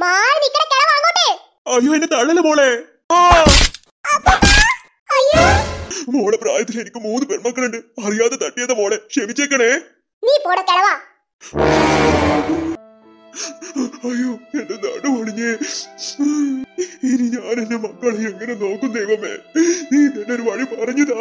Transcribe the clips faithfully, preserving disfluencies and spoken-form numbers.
മാറി നിക്കണ കിളവ അങ്ങോട്ട്. അയ്യോ എന്നെ തള്ളല മോളെ. അയ്യോ മോളെ പ്രായത്തിൽ എനിക്ക് മൂന്ന് പെൺമക്കളുണ്ട്. അറിയാതെ തട്ടിയത മോളെ, ക്ഷമിച്ചേക്കണേ. നീ പോട കിളവ. അയ്യോ എന്റെ നടു ഒടിഞ്ഞേ. ഇനി ഞാൻ എന്റെ മക്കളെ എങ്ങനെ നോക്കും ദൈവമേ? നീ തന്നെ ഒരു വഴി പറഞ്ഞതാ.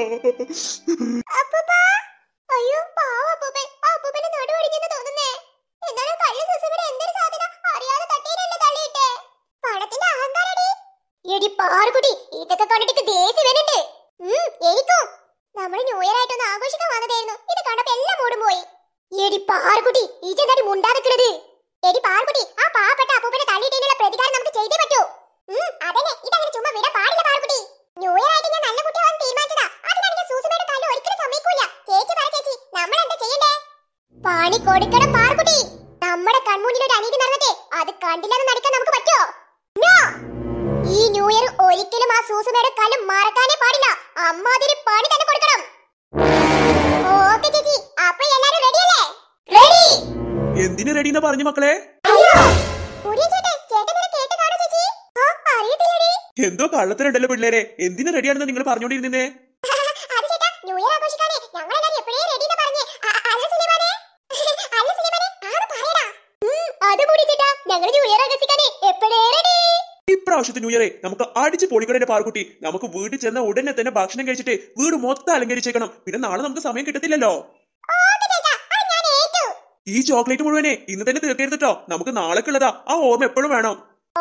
അയ്യോ പാവ അപ്പൂപ്പൻ. അപ്പൂപ്പന്റെ നടു ഒടിഞ്ഞെന്ന് തോന്നുന്നേ. എന്താണ് കള്ളു സുസുവിടെ എന്തൊരു സാധനം അറിയാതെ തട്ടിയില്ലല്ലോ തള്ളിയിട്ടേ. പണത്തിന്റെ അഹങ്കാരടി. എടി പാറുകുട്ടി, ഇതൊക്കെ കണ്ടിട്ട് ദേഷ്യം വരുന്നുണ്ട്. ഉം എനിക്കും. നമ്മൾ ന്യൂ ഇയർ ആയിട്ടൊന്ന് ആഘോഷിക്കാൻ വന്നതായിരുന്നു. ഇത് കണ്ടപ്പോ എല്ലാം മൂടും പോയി. എടി പാറുകുട്ടി, ഈ ചെന്താടി മുണ്ടാതിക്കണത്. എടി പാറുകുട്ടി, ആ പാവപ്പെട്ട അപ്പൂപ്പനെ തള്ളിയിട്ടതിനുള്ള പ്രതികാരം നമുക്ക് ചെയ്തേ പറ്റൂ. ഉം അതന്നെ, ഇതങ്ങനെ ചുമ്മാ വിടാൻ പാടില്ല പാറുകുട്ടി. ന്യൂ ഇയർ ആയിട്ട് ഞാൻ നല്ല കുട്ടിയാവാൻ തീരുമാനിച്ചതാ. അതിനാണെങ്കിൽ സൂസുമയുടെ തല്ല് ഒരിക്കലും സമ്മതിക്കൂല. ചേച്ചി പറ ചേച്ചി, നമ്മൾ എന്താ ചെയ്യണ്ടേ? പണി കൊടുക്കണം പാറുകുട്ടി. നമ്മുടെ കൺമുന്നിൽ ഒരു അനീതി നടന്നിട്ട് അത് കണ്ടില്ലെന്ന് നടിക്കാൻ നമുക്ക് പറ്റോ? നോ. ഈ ന്യൂ ഇയർ ഒരിക്കലും ആ സൂസുമയുടെ കല്ല് മറക്കാനേ പാടില്ല. അമ്മാതിരി പണി തന്നെ കൊടുക്കണം. ഓക്കേ ചേച്ചി, അപ്പോൾ എല്ലാരും റെഡിയല്ലേ? റെഡി. എന്തിനു റെഡി എന്നാ പറഞ്ഞു മക്കളെ? അയ്യോ മുരിയൻ ചേട്ടൻ, ചേട്ടൻ നിന്നെ കേട്ട് കാണോ ചേച്ചി? ആ അറിയത്തില്ലടി. എന്തോ കള്ളത്തിലുണ്ടല്ലോ പിള്ളേരെ. എന്തിനു റെഡിയാണെന്ന് നിങ്ങൾ പറഞ്ഞോണ്ടിരുന്നേ? അത് ചേട്ടാ, ന്യൂ ഇയർ ആഘോഷിക്കാനേ ഞങ്ങൾ എല്ലാരും എപ്പോഴേ റെഡി എന്ന് പറഞ്ഞേ. അല്ല സുലൈമാനെ, അല്ല സുലൈമാനെ, ആന്ന് പറയടാ. അത് മുടി ചേട്ടാ, ഞങ്ങൾ ന്യൂ ഇയർ ആഘോഷിക്കാനേ എപ്പോഴേ റെഡി. ഇപ്രാവശ്യത്തെ ന്യൂ ഇയറെ നമുക്ക് അടിച്ച് പൊളിക്കണേ പാർക്കുട്ടി. നമുക്ക് വീട്ടിൽ ചെന്ന ഉടനെ തന്നെ ഭക്ഷണം കഴിച്ചിട്ട് വീട് മൊത്തം അലങ്കരിച്ചേക്കണം. പിന്നെ നാളെ നമുക്ക് സമയം കിട്ടത്തില്ലല്ലോ. ഈ ചോക്ലേറ്റ് മുഴുവനെ ഇന്ന് തന്നെ തീർക്കരുതട്ടോ. നമുക്ക് നാളേക്കുള്ളതാ. ആ ഓർമ്മ എപ്പോഴും വേണം.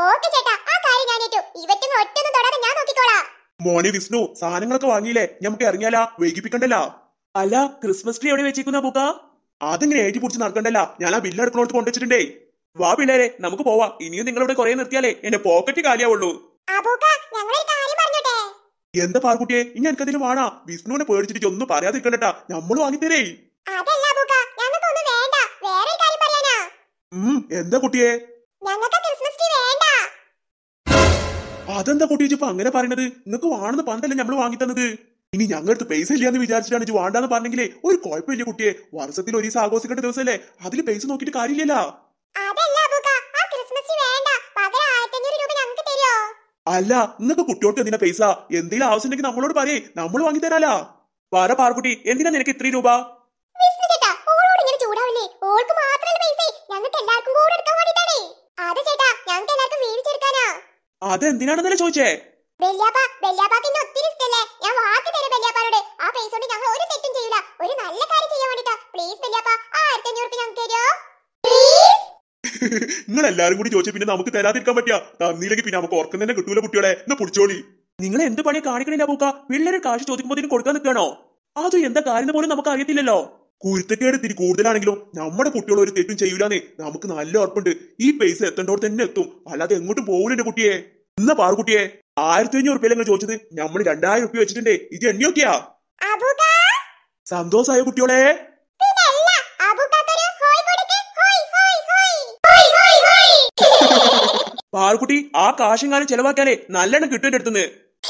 മോനെ വിഷ്ണു, സാധനങ്ങളൊക്കെ വാങ്ങിയില്ലേ? നമുക്ക് ഇറങ്ങിയാലാ? വൈകിപ്പിക്കണ്ടല്ലോ. അല്ല, ക്രിസ്മസ് ട്രീ എവിടെ വെച്ചിരിക്കുന്ന പൂക്ക? അതെങ്ങനെ ഏറ്റി പിടിച്ച് നടക്കണ്ടല്ല. ഞാൻ ആ ബില്ല് എടുക്കണോട്ട് കൊണ്ടുവച്ചിട്ടുണ്ടേ. വാ പിള്ളേരെ, നമുക്ക് പോവാ. ഇനിയും നിങ്ങളിവിടെ കുറെ നിർത്തിയാലേ എന്റെ പോക്കറ്റ് കാലിയാവുള്ളൂ. എന്താ പാർക്കുട്ടിയെ, ഇനി എനിക്കതിന് വേണാ. വിഷ്ണുവിനെ പേടിച്ചിട്ട് ഒന്നും പറയാതിരിക്കണ്ടട്ടാ. നമ്മള് വാങ്ങിത്തരേ. ഉം എന്താ കുട്ടിയെ? അതെന്താ കുട്ടിയെ ഇപ്പൊ അങ്ങനെ പറയണത്? നിങ്ങക്ക് വേണമെന്ന് പണ്ടല്ലേ നമ്മള് വാങ്ങിത്തന്നത്. ഇനി ഞങ്ങൾക്ക് പൈസ ഇല്ലാന്ന് വിചാരിച്ചിട്ടാണ് ഇത് വേണ്ടാന്ന് പറഞ്ഞെങ്കിലേ ഒരു കുഴപ്പമില്ല കുട്ടിയെ. വർഷത്തിൽ ഒരു ദിവസം ആഘോഷിക്കേണ്ട ദിവസമല്ലേ, അതിൽ പൈസ നോക്കിട്ട് കാര്യമില്ലല്ലോ. അല്ല, നിങ്ങക്ക് കുട്ടികൾക്ക് എന്തിനാ പൈസ? എന്തെങ്കിലും ആവശ്യം ഉണ്ടെങ്കിൽ നമ്മളോട് പറയേ, നമ്മൾ വാങ്ങിത്തരാലാ. പറ പാർക്കുട്ടി, എന്തിനാ നിനക്ക് ഇത്രയും രൂപ? അതെന്തിനാണെന്നല്ലേ ചോദിച്ചേ? നിങ്ങൾ എല്ലാരും കൂടി ചോദിച്ചു പിന്നെ നമുക്ക് തരാതിരിക്കാൻ പറ്റിയ തന്നില്ലെങ്കിൽ പിന്നെ നമുക്ക് ഓർക്കുന്ന തന്നെ കിട്ടൂല കുട്ടികളെ. എന്നാ പൊടിച്ചോളി. നിങ്ങൾ എന്ത് പണി കാണിക്കണില്ല പൂക്ക? പിള്ളേരെ കാശ് ചോദിക്കുമ്പോൾ കൊടുക്കാൻ നിൽക്കണോ? അത് എന്താ കാര്യം പോലും നമുക്ക് അറിയത്തില്ലല്ലോ. കുരുത്തക്കേട് ഇത്തിരി കൂടുതലാണെങ്കിലും നമ്മുടെ കുട്ടികൾ ഒരു തെറ്റും ചെയ്യൂലെന്നേ നമുക്ക് നല്ല ഉറപ്പുണ്ട്. ഈ പൈസ എത്തേണ്ടോട് തന്നെ എത്തും, അല്ലാതെ എങ്ങോട്ടും പോകില്ല കുട്ടിയെ. എന്നാ പാറുകുട്ടിയെ, ആയിരത്തി അഞ്ഞൂറ് റുപ്യ നിങ്ങൾ ചോദിച്ചത്, നമ്മള് രണ്ടായിരം റുപ്യ വെച്ചിട്ടുണ്ടേ. ഇത് എണ്ണിയൊക്കെയാ. സന്തോഷായ കുട്ടിയോളെ. പാറുകുട്ടി, ആ കാശെങ്ങാനും ചെലവാക്കാനേ നല്ലെണ്ണം കിട്ടും എന്റെ അടുത്തുനിന്ന്.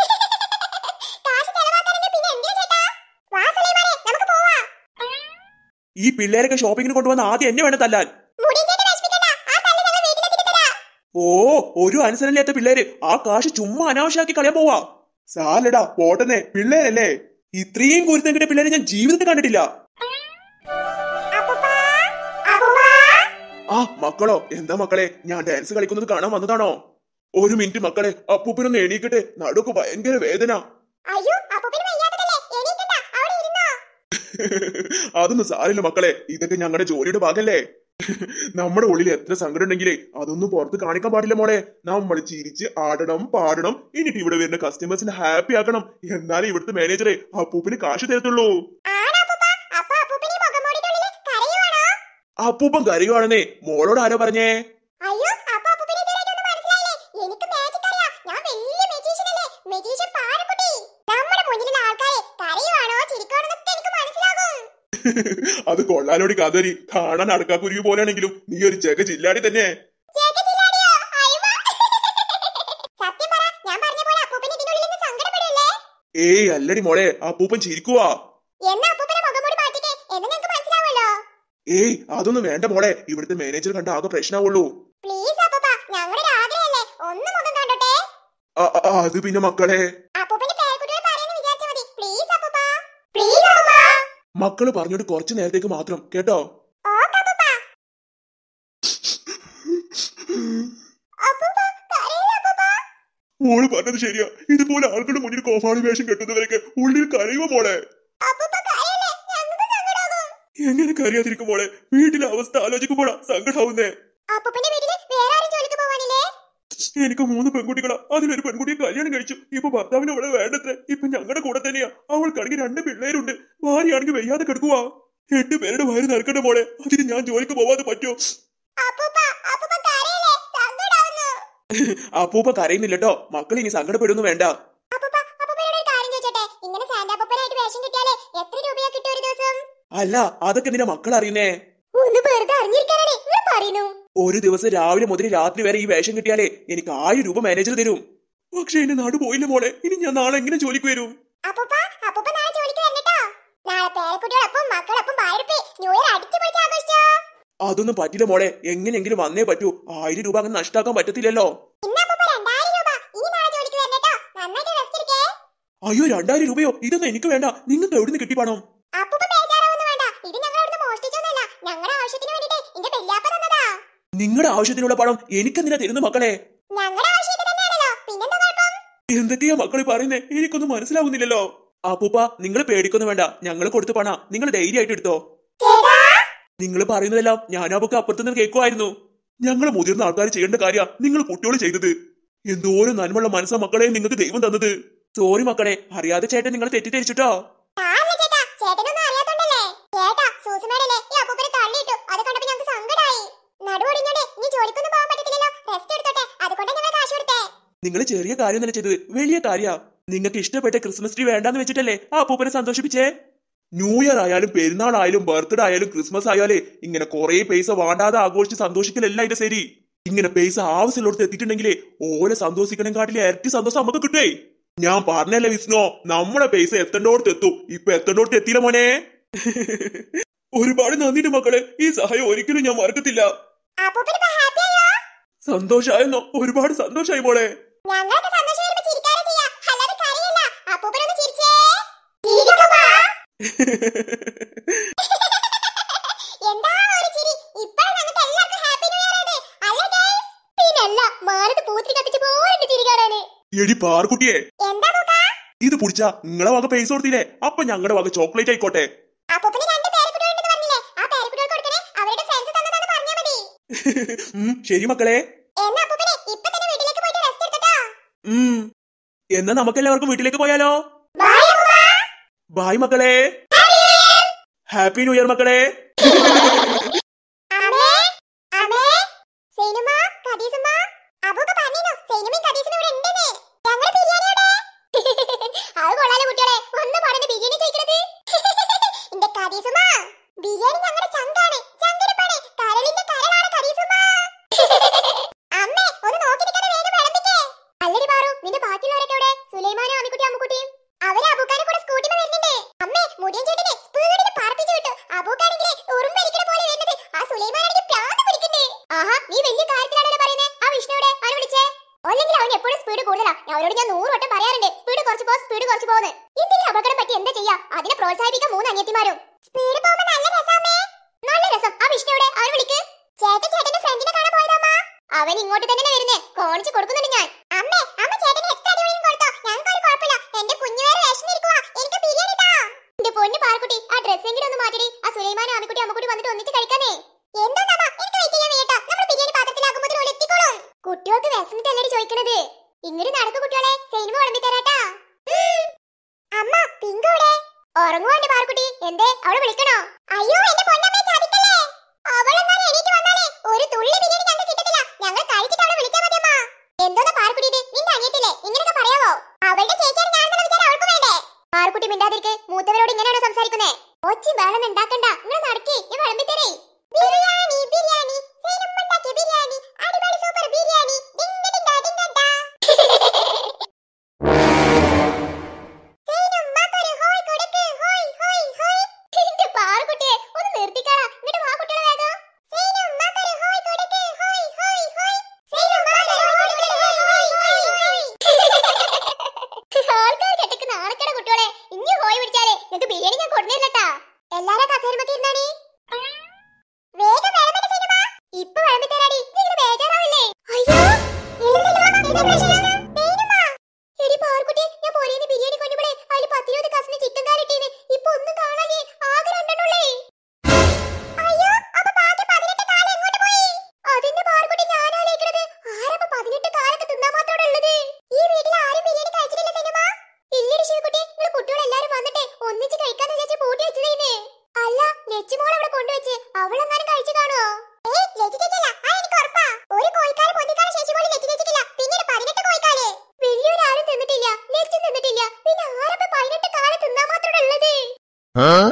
ഈ പിള്ളേരൊക്കെ ഷോപ്പിങ്ങിന് കൊണ്ടുവന്ന ആദ്യം എന്നെ വേണം തല്ലാൻ. ഓ, ഒരു അനുസരണയില്ലാത്ത പിള്ളേര് ആ കാശ് ചുമ്മാ അനാവശ്യമാക്കി കളയാൻ പോവാ. സാലടാ പോട്ടെന്നേ, പിള്ളേരല്ലേ. ഇത്രയും കുരുത്തം കിട്ടിയ പിള്ളേരെ ഞാൻ ജീവിതത്തിൽ കണ്ടിട്ടില്ല. ആ മക്കളോ, എന്താ മക്കളെ, ഞാൻ ഡാൻസ് കളിക്കുന്നത് കാണാൻ വന്നതാണോ? ഒരു മിനിറ്റ് മക്കളെ, അപ്പൂപ്പനൊന്ന് എണീക്കട്ടെ, നടുക്ക് ഭയങ്കര വേദന. അതൊന്നും സാരില്ല മക്കളെ, ഇതൊക്കെ ഞങ്ങളുടെ ജോലിയുടെ ഭാഗല്ലേ. നമ്മുടെ ഉള്ളിൽ എത്ര സങ്കടം ഉണ്ടെങ്കിലേ അതൊന്നും പുറത്ത് കാണിക്കാൻ പാടില്ല മോളെ. നമ്മൾ ചിരിച്ച് ആടണം, പാടണം, എന്നിട്ട് ഇവിടെ വരുന്ന കസ്റ്റമേഴ്സിനെ ഹാപ്പി ആക്കണം. എന്നാലേ ഇവിടുത്തെ മാനേജറെ അപ്പൂപ്പിന് കാശ് തരത്തുള്ളൂ. അപ്പൂപ്പൻ കരയുവാണെന്നേ മോളോട് ആരോ പറഞ്ഞേ? അത് കൊള്ളാലോടി കാതോരി, കാണാൻ അടക്കാക്കുരുവി പോലെയാണെങ്കിലും നീ ഒരു ജഗ ജില്ലാടി തന്നെ. ഏയ് അല്ലടി മോളെ, അപ്പൂപ്പൻ ചിരിക്കുവാ. ഏയ് അതൊന്നും വേണ്ട മോളെ, ഇവിടുത്തെ മാനേജർ കണ്ട ആകെ പ്രശ്നമാവുള്ളൂ. അത് പിന്നെ മക്കളെ മക്കള് പറഞ്ഞോട്ട് കുറച്ചു നേരത്തേക്ക് മാത്രം കേട്ടോ. മോള് പറഞ്ഞത് ശരിയാ. ഇതുപോലെ ആൾക്കാരുടെ മുന്നിൽ കോമാളി വേഷം കെട്ടുന്നവരൊക്കെ ഉള്ളിൽ കരയുമോ മോളെ? എങ്ങനെ കരയാതിരിക്കും മോളെ? വീട്ടിലെ അവസ്ഥ ആലോചിക്കുമ്പോഴാ സങ്കടാവുന്നേ. എനിക്ക് മൂന്ന് പെൺകുട്ടികളാ. അതിലൊരു പെൺകുട്ടിയെ കല്യാണം കഴിച്ചു. ഇപ്പൊ ഭർത്താവിന് അവളെ വേണ്ടത്രേ. ഇപ്പൊ ഞങ്ങളുടെ കൂടെ തന്നെയാ. അവൾക്കാണെങ്കിൽ രണ്ട് പിള്ളേരുണ്ട്. ഭാര്യയാണെങ്കിൽ വയ്യാതെ കിടക്കുവാ. എട്ട് പേരുടെ വയറ് നിറക്കണ്ട മോളെ. അതിന് ഞാൻ ജോലിക്ക് പോവാതെ പറ്റുമോ? അപ്പൂപ്പ കരയുന്നില്ലട്ടോ. മക്കൾ ഇനി സങ്കടപ്പെടുന്നു വേണ്ട. അല്ല, അതൊക്കെ നിന്റെ മക്കൾ അറിയുന്നേ. ഒരു ദിവസം രാവിലെ മുതൽ രാത്രി വരെ ഈ വേഷം കിട്ടിയാലേ എനിക്ക് ആയിരം രൂപ മാനേജർ തരും. പക്ഷെ എന്റെ നാട് പോയില്ല മോളെ. ഇനി ഞാൻ നാളെ എങ്ങനെ ജോലിക്ക് വരും? അതൊന്നും പറ്റില്ല മോളെ. എങ്ങനെയെങ്കിലും വന്നേ പറ്റൂ. ആയിരം രൂപ അങ്ങനെ നഷ്ടാക്കാൻ പറ്റത്തില്ലല്ലോ. അയ്യോ, രണ്ടായിരം രൂപയോ? ഇതൊന്നും എനിക്ക് വേണ്ട. നിങ്ങൾക്ക് എവിടുന്ന് കിട്ടി പണം? നിങ്ങളുടെ ആവശ്യത്തിനുള്ള പണം എനിക്കെന്തിനാ തരുന്നു മക്കളെ? എന്തൊക്കെയാ മക്കളെ പറയുന്നേ? എനിക്കൊന്നും മനസ്സിലാവുന്നില്ലല്ലോ. അപ്പൂപ്പ, നിങ്ങൾ പേടിക്കൊന്നും വേണ്ട. ഞങ്ങൾ കൊടുത്ത പണ നിങ്ങൾ ധൈര്യമായിട്ട് എടുത്തോ. നിങ്ങൾ പറയുന്നതെല്ലാം ഞാനാപ്പൊക്കെ അപ്പുറത്തുനിന്ന് കേൾക്കുമായിരുന്നു. ഞങ്ങൾ മുതിർന്ന ആൾക്കാർ ചെയ്യേണ്ട കാര്യ നിങ്ങൾ കുട്ടിയോട് ചെയ്തത്. എന്തോരം നന്മയുള്ള മനസ്സാ മക്കളെ നിങ്ങൾക്ക് ദൈവം തന്നത്. സോറി മക്കളെ, അറിയാതെ ചേട്ടൻ നിങ്ങൾ തെറ്റിദ്ധരിച്ചിട്ടോ. നിങ്ങൾ ചെറിയ കാര്യം തന്നെ ചെയ്തത് വലിയ കാര്യാ. നിങ്ങൾക്ക് ഇഷ്ടപ്പെട്ട ക്രിസ്മസ് ട്രീ വേണ്ടാന്ന് വെച്ചിട്ടല്ലേ ആ അപ്പൂപ്പനെ സന്തോഷിപ്പിച്ചേ. ന്യൂ ഇയർ ആയാലും പെരുന്നാൾ ആയാലും ബർത്ത്ഡേ ആയാലും ക്രിസ്മസ് ആയാലേ ഇങ്ങനെ കുറെ പൈസ വേണ്ടാതെ ആഘോഷിച്ച് സന്തോഷിക്കലല്ല അതിന്റെ ശരി. ഇങ്ങനെ പൈസ ആവശ്യമുള്ളടത്ത് എത്തിയിട്ടുണ്ടെങ്കിലേ ഓലെ സന്തോഷിക്കണം കാട്ടിലെ ഇരട്ടി സന്തോഷം നമുക്ക് കിട്ടേ. ഞാൻ പറഞ്ഞല്ലേ വിഷ്ണു, നമ്മുടെ പൈസ എത്തേണ്ടോടത്ത് എത്തും. ഇപ്പൊ എത്തേണ്ടോടത്ത് എത്തിയില്ല മോനെ. ഒരുപാട് നന്ദിയുണ്ട് മക്കളെ. ഈ സഹായം ഒരിക്കലും ഞാൻ മറക്കത്തില്ല. സന്തോഷായെന്നോ? ഒരുപാട് സന്തോഷായി മോളെ. എടി പാർക്കുട്ടിയെ, ഇത് പുടിച്ചാ നിങ്ങളെ വക പൈസ കൊടുത്തില്ലേ? അപ്പൊ ഞങ്ങളുടെ വക ചോക്ലേറ്റ് ആയിക്കോട്ടെ. ശരി മക്കളെ. എന്നാ നമുക്കെല്ലാവർക്കും വീട്ടിലേക്ക് പോയാലോ? ബായ് മക്കളെ. ഹാപ്പി ന്യൂ ഇയർ മക്കളെ. അവരോട് ഞാൻ നൂറ് വട്ടം പറയാറുണ്ട് സ്പീഡ് കുറച്ച് പോ സ്പീഡ് കുറച്ച് പോന്ന്. എന്തെങ്കിലും അപകടം പറ്റി എന്താ ചെയ്യാ? അതിനെ പ്രോത്സാഹിപ്പിക്കാൻ മൂന്ന് അനിയത്തിമാരും. സ്പീഡ് പോകുമ്പോ നല്ല രസമേ. നല്ല രസം. ആ വിഷ്ണുവിടെ? അവനെ വിളിക്ക്. ചേട്ടൻ ചേട്ടന്റെ ഫ്രണ്ടിനെ കാണാൻ പോയതാ. അവൻ ഇങ്ങോട്ട് തന്നെ വരുന്നേ. കോണിച്ച് കൊടുക്കുന്നുണ്ട് ഞാൻ. അമ്മേ അമ്മ ചേട്ടന് എത്ര അടി വേണം കൊടുത്തോ, ഞങ്ങൾക്ക് ഒരു കുഴപ്പമില്ല. എന്റെ കുഞ്ഞുവേറെ വിഷമിരിക്കുവാ. എനിക്ക് ബിരിയാണി താ. എന്റെ പൊന്നു പാർക്കുട്ടി, ആ ഡ്രസ് എങ്കിലും ഒന്ന് മാറ്റിടി. ആ സുലൈമാനും ആമിക്കുട്ടി അമ്മക്കുട്ടി വന്നിട്ട് ഒന്നിച്ച് കഴിക്കാനേ. എന്താ എനിക്ക് വെയിറ്റ് ചെയ്യാൻ വേണ്ട. നമ്മൾ ബിരിയാണി പാത്രത്തിലാക്കുമ്പോൾ ഓൾ എത്തിക്കോളും. കുട്ടികൾക്ക് വിശന്നിട്ടല്ലേ ചോദിക്കണത്. ഇങ്ങോട്ട് നടക്കു കുട്ടികളെ, സിനിമ വിളമ്പി തരാട്ടാ. അമ്മ പിങ്കോടെ ഉറങ്ങുവാ എന്റെ പാർക്കുട്ടി. എന്തേ അവളെ വിളിക്കണോ? അയ്യോ എന്റെ പൊന്നമ്മയെ ചതിക്കല്ലേ. അവളെന്നാലും എണീറ്റ് വന്നാലേ ഒരു തുള്ളി ബിരിയാണി ഞങ്ങൾക്ക് കിട്ടത്തില്ല. ഞങ്ങൾ കഴിച്ചിട്ട് അവളെ വിളിക്കാൻ മതി അമ്മ. എന്തോന്നാ പാർക്കുട്ടി ഇത്? നിന്റെ അനിയത്തില്ലേ ഇങ്ങനെയൊക്കെ പറയാവോ? അവളുടെ ചേച്ചിയാണ് ഞാനെന്നുള്ള വിചാരം അവൾക്ക് വേണ്ടേ? പാർക്കുട്ടി മിണ്ടാതിരിക്ക്. മൂത്തവരോട് ഇങ്ങനെയാണോ സംസാരിക്കുന്നേ? ഒച്ചി വേണം ഉണ്ടാക്കണ്ട. നിങ്ങൾ നടക്കി, ഞാൻ വിളമ്പി തരേ. ബിരിയാണി ബിരിയാണി സിനിമണ്ടാക്കിയ ബിരിയാണി അടിപൊളി സൂപ്പർ ബിരിയാണി. ആ